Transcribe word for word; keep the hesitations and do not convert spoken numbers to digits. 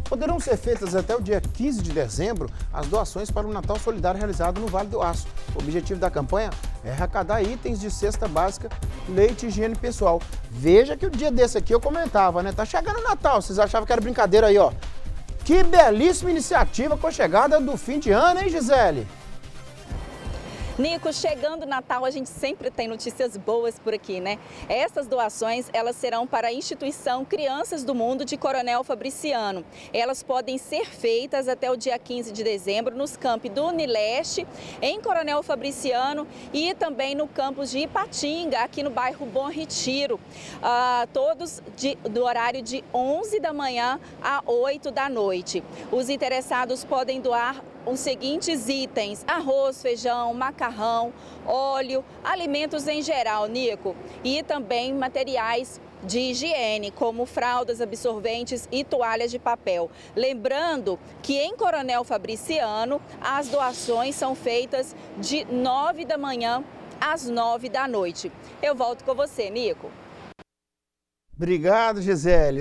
Poderão ser feitas até o dia quinze de dezembro as doações para o Natal Solidário realizado no Vale do Aço. O objetivo da campanha é arrecadar itens de cesta básica, leite e higiene pessoal. Veja que o dia desse aqui eu comentava, né? Tá chegando o Natal, vocês achavam que era brincadeira aí, ó. Que belíssima iniciativa com a chegada do fim de ano, hein, Gisele? Nico, chegando o Natal, a gente sempre tem notícias boas por aqui, né? Essas doações, elas serão para a instituição Crianças do Mundo de Coronel Fabriciano. Elas podem ser feitas até o dia quinze de dezembro nos campi do Unileste, em Coronel Fabriciano e também no campus de Ipatinga, aqui no bairro Bom Retiro. Ah, todos de, do horário de onze da manhã a oito da noite. Os interessados podem doar os seguintes itens: arroz, feijão, macarrão, óleo, alimentos em geral, Nico, e também materiais de higiene, como fraldas, absorventes e toalhas de papel. Lembrando que em Coronel Fabriciano as doações são feitas de nove da manhã às nove da noite. Eu volto com você, Nico. Obrigado, Gisele.